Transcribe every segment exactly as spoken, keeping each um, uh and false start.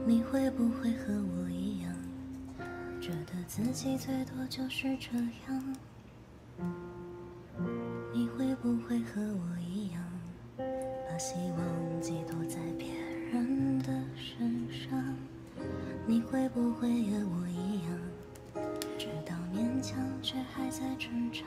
你会不会和我一样，觉得自己最多就是这样？你会不会和我一样，把希望寄托在别人的身上？你会不会和我一样，知道勉强却还在挣扎？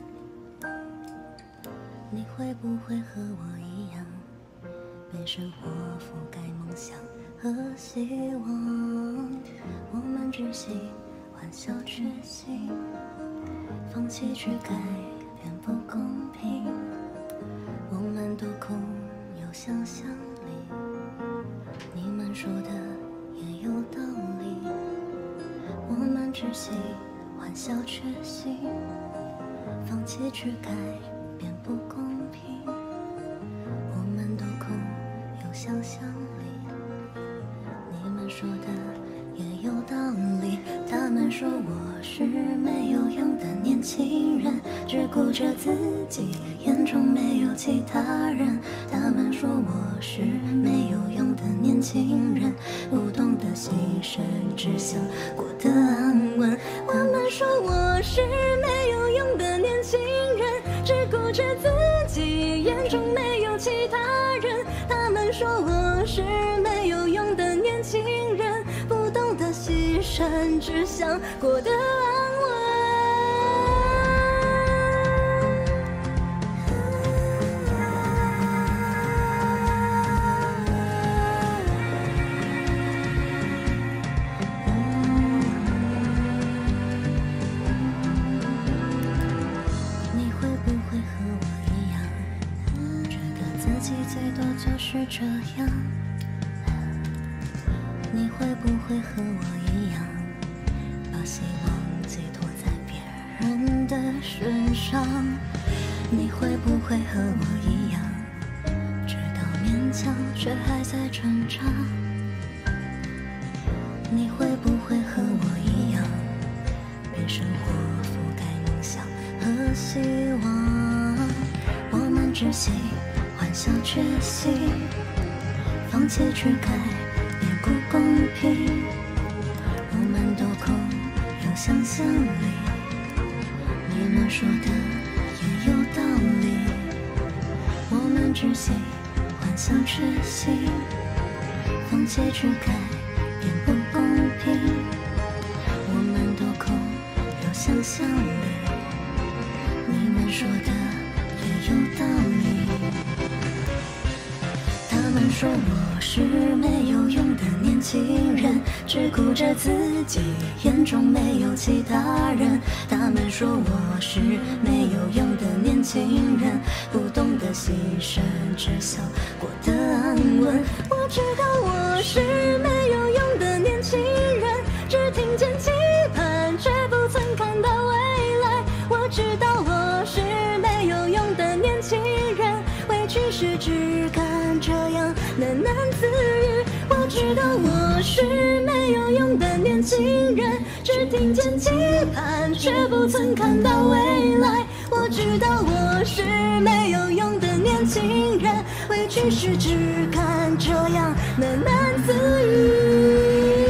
你会不会和我一样，被生活覆盖梦想和希望？我们只喜欢笑缺席，放弃去改变不公平。我们都空有想象力，你们说的也有道理。我们只喜欢笑缺席，放弃去改变不公平。我们都空有想象力，你们说的也有道理。他们说我是没有用的年轻人，只顾着自己，眼中没有其他人。他们说我是没有用的年轻人，不懂得牺牲，只想过得安稳。他们说我是没有用的年轻人，只顾着自己，眼中没有其他人。他们说我是没有用的年轻人，不懂得牺牲，只想过得安稳。你会不会和我一样，觉得自己最多就是这样？你会不会和我一样，把希望寄托在别人的身上？你会不会和我一样，知道勉强却还在挣扎？你会不会和我一样，被生活覆盖梦想和希望？我们只喜欢笑缺席，放弃去改变不公平。我们都空有想象力，你们说的也有道理。我们只喜欢笑缺席，放弃去改变不公平。我们都空有想象力，你们说的也有道理。他们说我是没有用的年轻人，只顾着自己，眼中没有其他人。他们说我是没有用的年轻人，不懂得牺牲，只想过得安稳。我知道我是没有用的年轻人，只听见期盼，却不曾看到未来。我知道我是没有用的年轻人，委屈时只敢这样喃喃自语。我知道我是没有用的年轻人，只听见期盼，却不曾看到未来。我知道我是没有用的年轻人，委屈时只敢这样喃喃自语。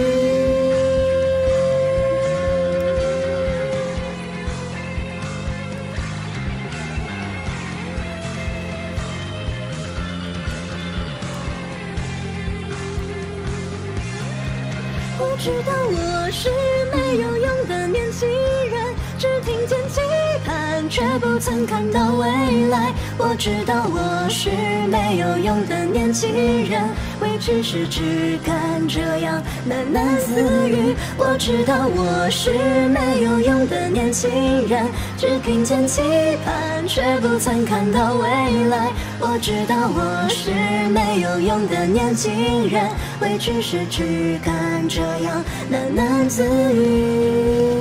我知道我是没有用的年轻人，只听见期盼，却不曾看到未来。我知道我是没有用的年轻人，委屈时只敢这样喃喃自语。我知道我是没有用的年轻人，只听见期盼，却不曾看到未来。我知道我是没有用的年轻人，委屈时只敢这样喃喃自语。